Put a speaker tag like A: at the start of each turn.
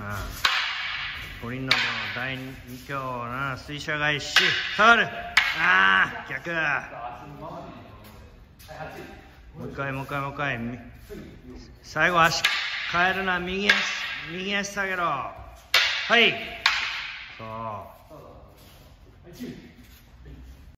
A: コリンノの第2強な、水車返し、下がる。逆。もう一回。最後足変えるな、右足下げろ。はい。そう。